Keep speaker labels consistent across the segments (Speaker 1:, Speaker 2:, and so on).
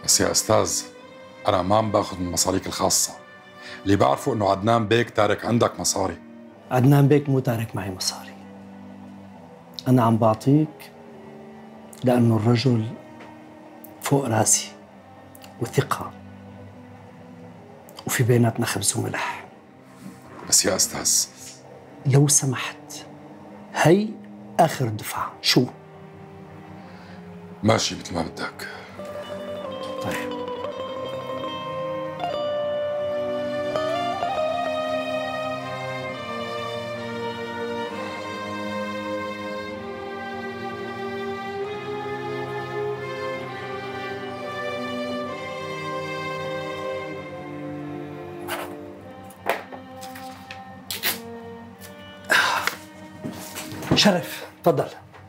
Speaker 1: بس يا أستاذ، أنا ما عم باخذ من مصاريك الخاصة. اللي بعرفه إنه عدنان بيك تارك عندك مصاري.
Speaker 2: عدنان بيك مو تارك معي مصاري، أنا عم بعطيك لأنه الرجل فوق راسي وثقة وفي بيناتنا خبز وملح.
Speaker 1: بس يا أستاذ،
Speaker 2: لو سمحت، هي آخر دفعة. شو؟
Speaker 1: ماشي مثل ما بدك.
Speaker 2: طيب شرف، تفضل.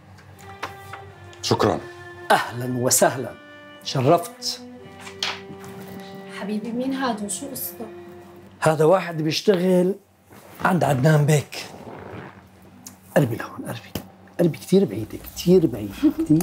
Speaker 1: شكرا.
Speaker 2: أهلا وسهلا، شرفت.
Speaker 3: حبيبي مين هذا وشو قصته؟
Speaker 2: هذا واحد بيشتغل عند عدنان بيك. قلبي لهون، قلبي كثير بعيدة، كثير بعيدة كثير.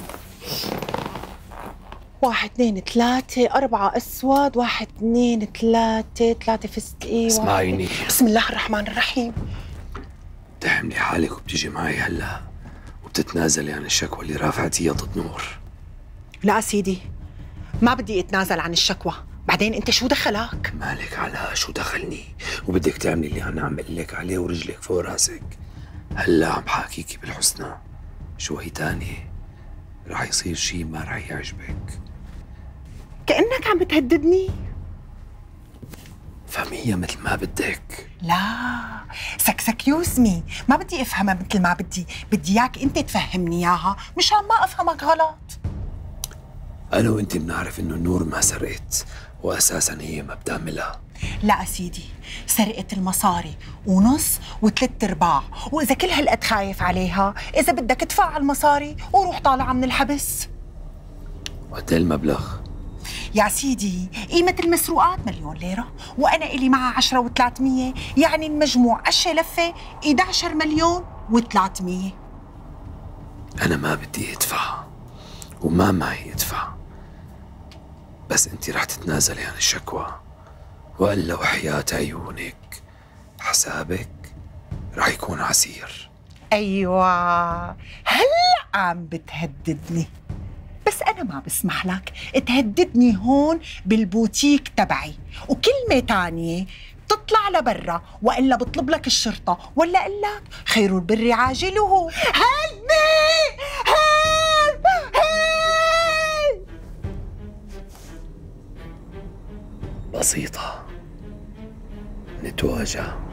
Speaker 4: 1 2 3 4 أسود، 1 2 3 فستقي.
Speaker 5: اسمعيني،
Speaker 4: بسم الله الرحمن الرحيم.
Speaker 5: بتحملي حالك وبتيجي معي هلا وبتتنازلي عن الشكوى اللي رافعتيها ضد نور.
Speaker 4: لا سيدي، ما بدي اتنازل عن الشكوى. بعدين انت شو دخلك؟
Speaker 5: مالك على شو دخلني، وبدك تعملي اللي انا عم بقول لك عليه ورجلك فوق راسك. هلا عم بحاكيكي بالحسنى، شوي تاني رح يصير شيء ما رح يعجبك.
Speaker 4: كأنك عم بتهددني.
Speaker 5: فهميها مثل ما بدك.
Speaker 4: لا سكسكيوزمي، ما بدي افهمها مثل ما بدي اياك انت تفهمني اياها مشان ما افهمك غلط.
Speaker 5: انا وانت بنعرف انه نور ما سرقت، واساسا هي ما بتعملها.
Speaker 4: لا سيدي، سرقت المصاري ونص وثلاث ارباع، واذا كل هالقد خايف عليها، اذا بدك ادفع المصاري وروح طالعه من الحبس.
Speaker 5: وقد المبلغ؟
Speaker 4: يا سيدي قيمة المسروقات 1,000,000 ليرة، وأنا إلي معها 10 و300، يعني المجموع أشي لفة 11,000,000 و300.
Speaker 5: أنا ما بدي أدفع وما معي أدفع، بس أنت رح تتنازلي عن الشكوى، وإلا وحياة عيونك حسابك رح يكون عسير.
Speaker 4: أيوة، هلأ عم بتهددني، بس أنا ما بسمح لك تهددني هون بالبوتيك تبعي، وكلمة تانية تطلع لبرا وإلا بطلب لك الشرطة، ولا أقول لك خير البر عاجله. هلبي هلب هلب.
Speaker 5: بسيطة، نتواجه.